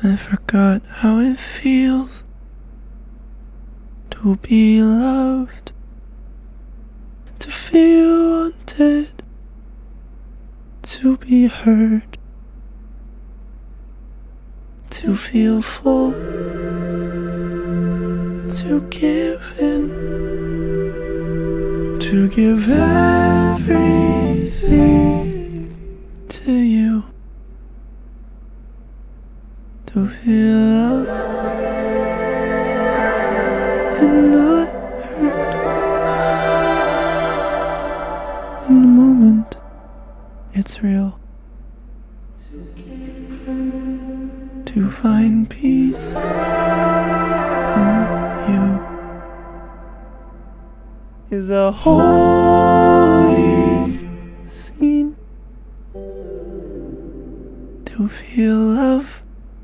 I forgot how it feels to be loved, to feel wanted, to be heard, to feel full, to give in, to give everything to you, to feel loved and not hurt. In the moment, it's real. To find peace in you is a holy scene. To feel love,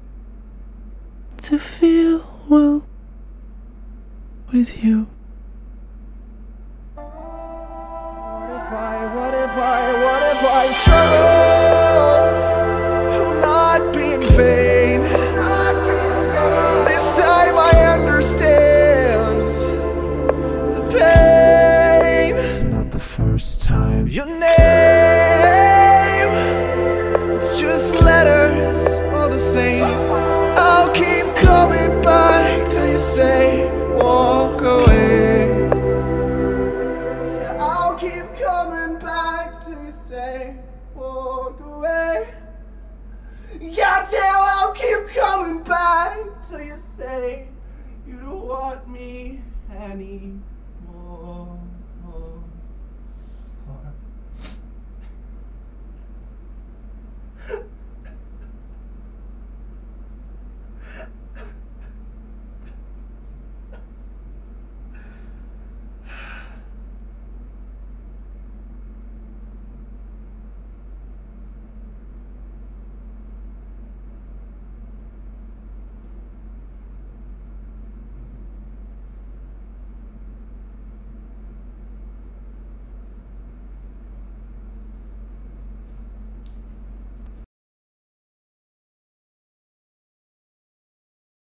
to feel well with you. What if I struggle will not be in vain? This time I understand the pain. It's not the first time. Your name, it's just letters, all the same. I'll keep coming back till you say walk away. I'll keep coming back till you say walk away. Goddamn, I'll keep coming back till you say you don't want me anymore.